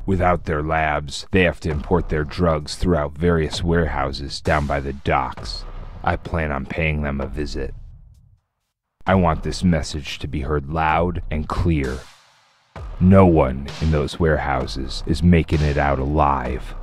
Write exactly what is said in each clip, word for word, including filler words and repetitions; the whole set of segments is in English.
Without their labs, they have to import their drugs throughout various warehouses down by the docks. I plan on paying them a visit. I want this message to be heard loud and clear. No one in those warehouses is making it out alive.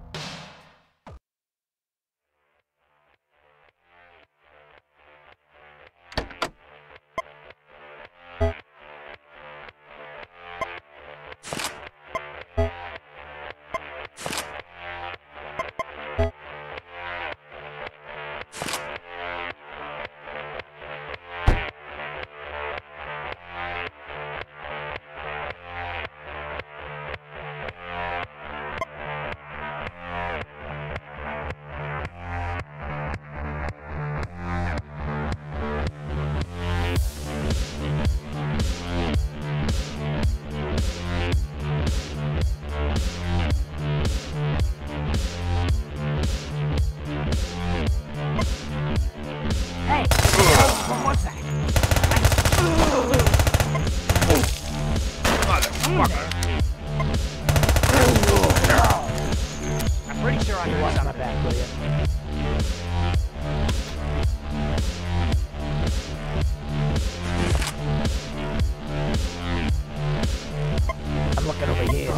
I'm pretty sure I was on a back, will you? I'm looking over here.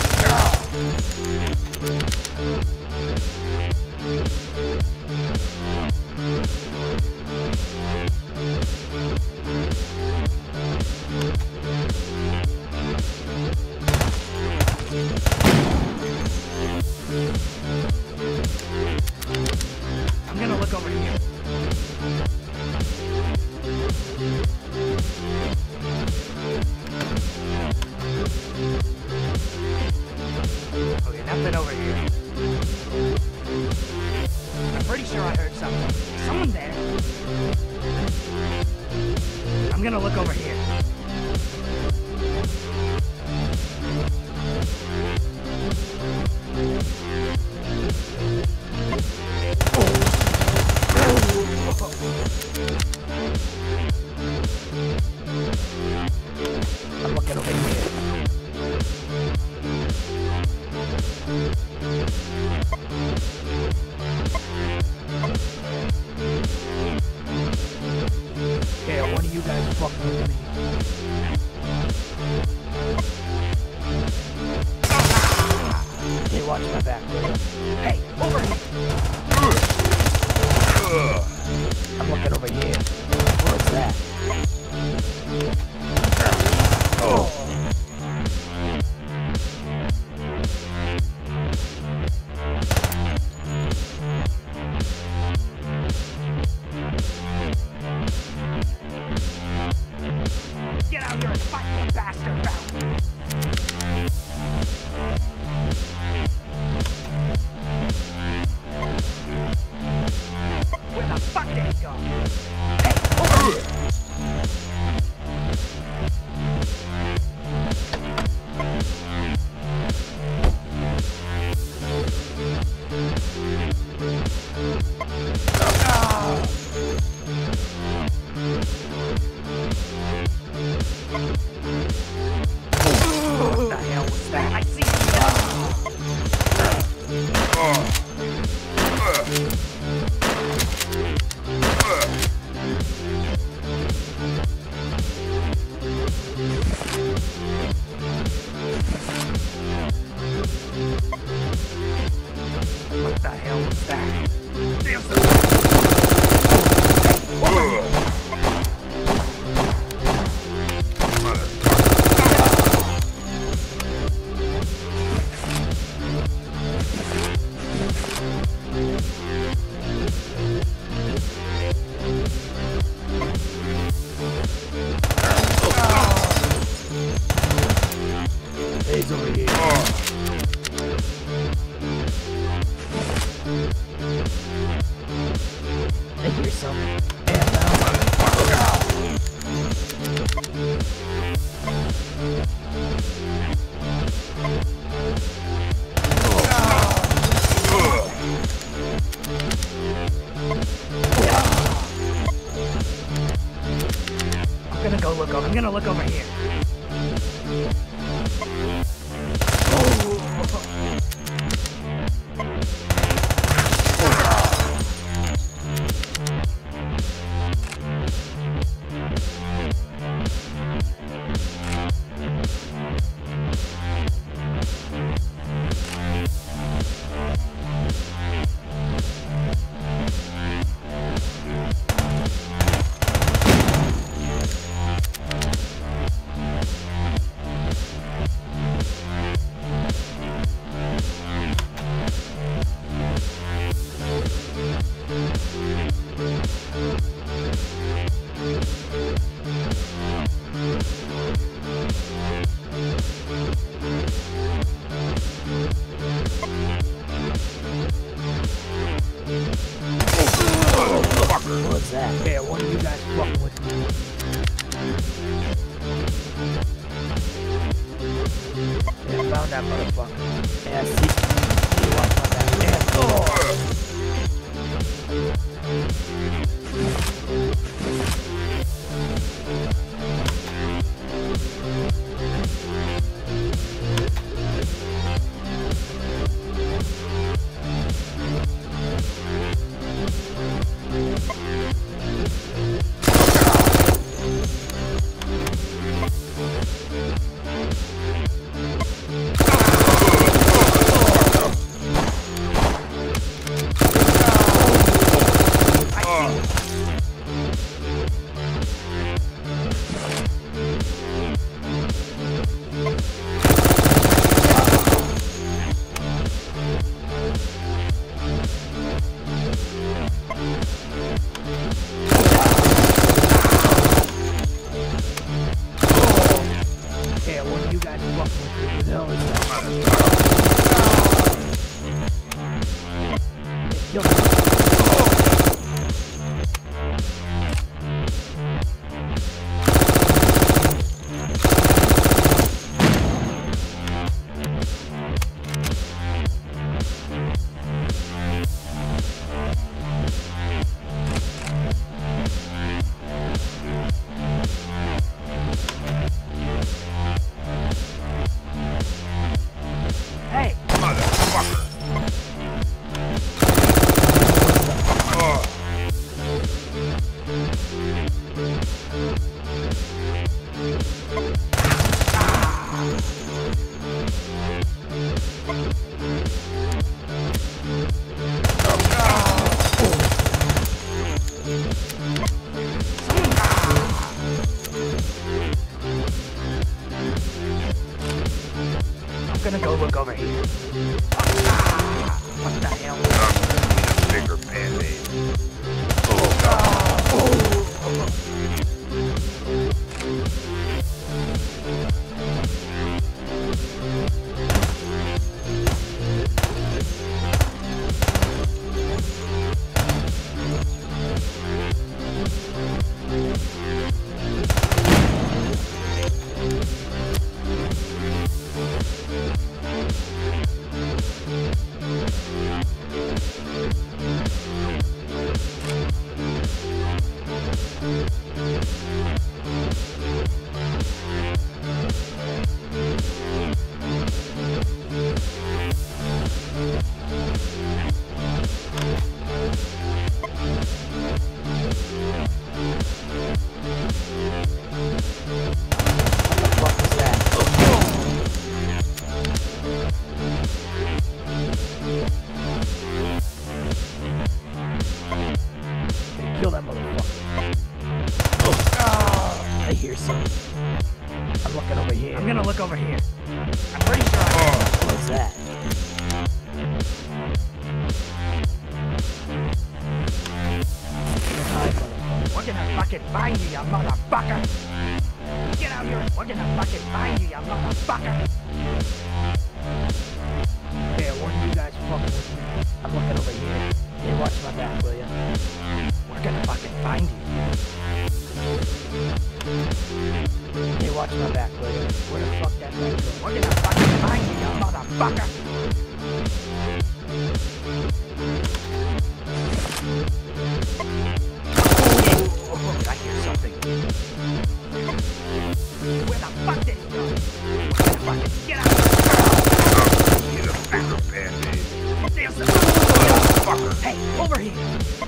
I'm gonna look over here. Okay, nothing over here. I'm pretty sure I heard something. Someone there. I'm gonna look over here. I'm looking over here. Yeah, one of you guys fucking with me. Hey, watch my back. Hey, over here. I'm looking over here. What's that? Oh. Get out here and fight, you bastard fountain! Where the fuck did he go? Hey, over here! What the hell was that? I see What the hell was that? He's over here. I hear something. I'm gonna go look over. I'm gonna look over here. Oh. What's that? Yeah, one of you guys fucking with me. Yeah, found that motherfucker. Yeah, see. You watch my back. Yeah. Oh. Yeah, one of you guys fucking with me. Who the hell is that? Hey, kill me. Hey! Motherfucker! I'm gonna go look over here. Ah, what the hell? A bigger band-aid. What was that? Hey, kill that motherfucker. I hear something. I'm looking over here. I'm gonna look over here. I'm pretty sure I What's that? Hi, motherfucker. We're gonna fucking find you, you motherfucker! Get out here! We're gonna fucking find you, you motherfucker! Yeah, one of you guys fucking with me. I'm looking over here. Hey, watch my back, will ya? We're gonna fucking find you. Hey, watch my back, will ya? Where the fuck that thing go? We're gonna fucking find you, you motherfucker! Oh, I hear something. Where the fuck did it go? We're gonna fucking get out of here! Need a bigger band-aid. There's the Fucker. Hey, over here.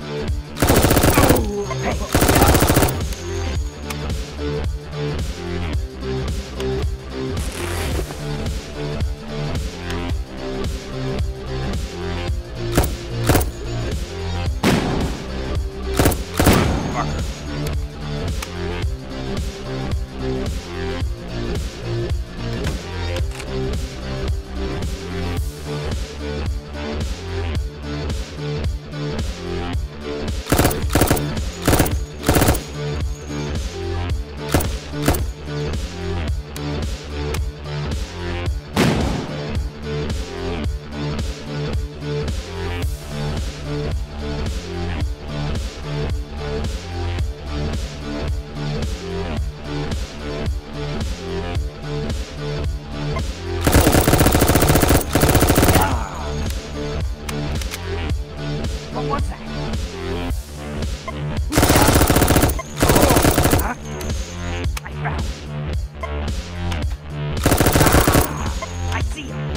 Hey. Fucker. What was that? Huh? I found him. Ah, I see him.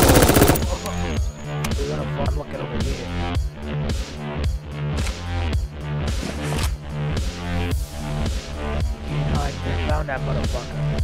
We're gonna fall. I'm looking over here. Can't hide. I found that motherfucker.